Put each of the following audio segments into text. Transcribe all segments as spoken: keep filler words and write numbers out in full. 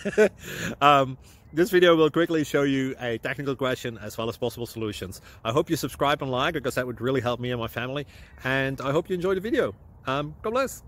um, this video will quickly show you a technical question as well as possible solutions. I hope you subscribe and like, because that would really help me and my family. And I hope you enjoy the video. Um, God bless.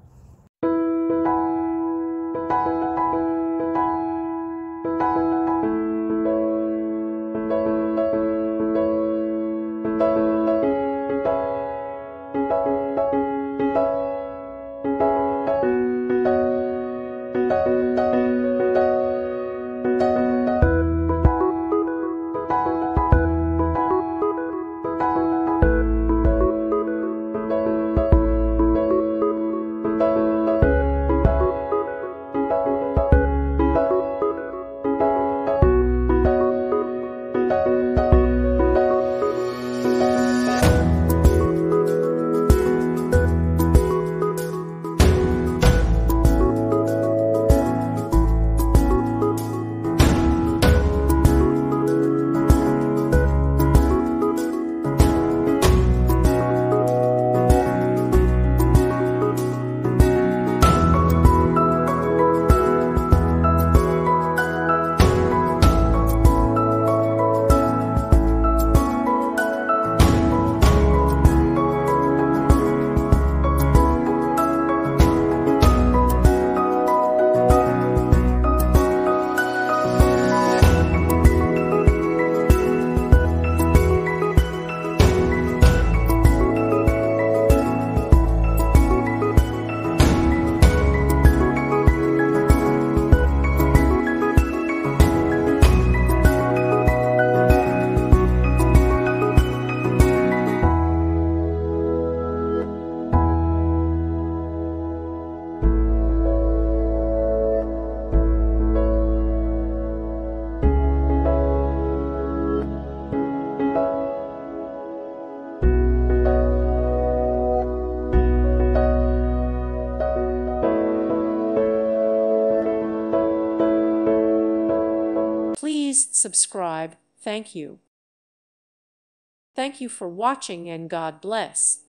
Please subscribe. Thank you. Thank you for watching, and God bless.